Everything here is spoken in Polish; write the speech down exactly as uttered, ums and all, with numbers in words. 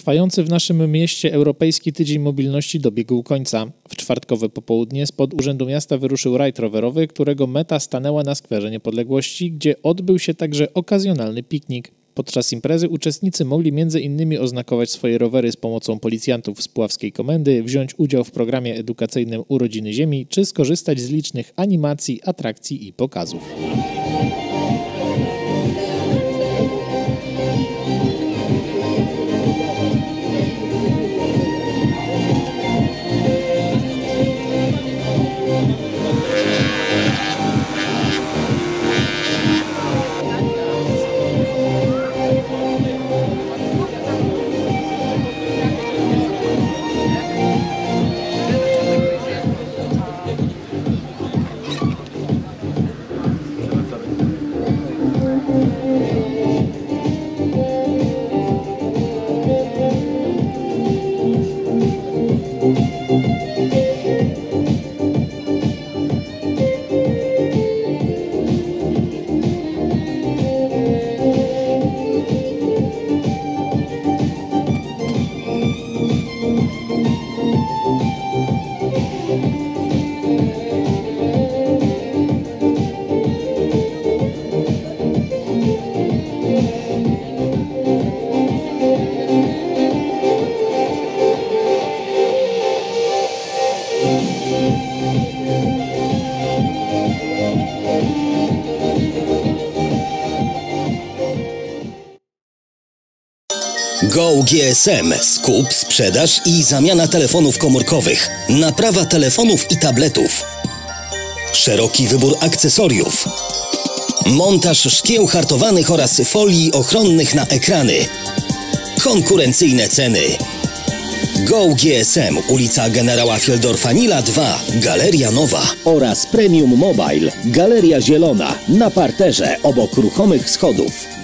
trwający w naszym mieście Europejski Tydzień Mobilności dobiegł końca. W czwartkowe popołudnie spod Urzędu Miasta wyruszył rajd rowerowy, którego meta stanęła na Skwerze Niepodległości, gdzie odbył się także okazjonalny piknik. Podczas imprezy uczestnicy mogli między innymi oznakować swoje rowery z pomocą policjantów z Puławskiej Komendy, wziąć udział w programie edukacyjnym Urodziny Ziemi, czy skorzystać z licznych animacji, atrakcji i pokazów. Go G S M. Skup, sprzedaż i zamiana telefonów komórkowych. Naprawa telefonów i tabletów. Szeroki wybór akcesoriów. Montaż szkieł hartowanych oraz folii ochronnych na ekrany. Konkurencyjne ceny. Go G S M, ulica Generała Fieldorfa-Nila dwa, Galeria Nowa. Oraz Premium Mobile, Galeria Zielona, na parterze obok ruchomych schodów.